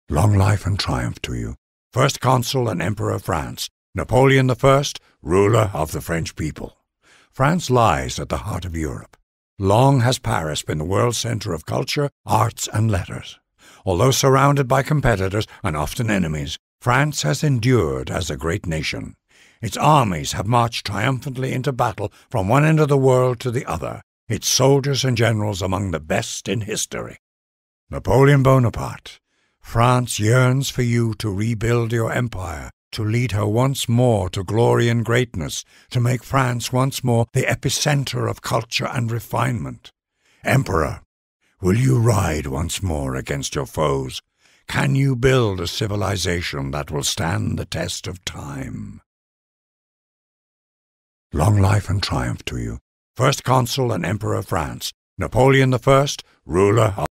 Long life and triumph to you, First Consul and Emperor of France, Napoleon I, ruler of the French people. France lies at the heart of Europe. Long has Paris been the world centre of culture, arts and letters. Although surrounded by competitors and often enemies, France has endured as a great nation. Its armies have marched triumphantly into battle from one end of the world to the other, its soldiers and generals among the best in history. Napoleon Bonaparte, France yearns for you to rebuild your empire, to lead her once more to glory and greatness, to make France once more the epicenter of culture and refinement. Emperor, will you ride once more against your foes? Can you build a civilization that will stand the test of time? Long life and triumph to you, First Consul and Emperor of France, Napoleon I, ruler of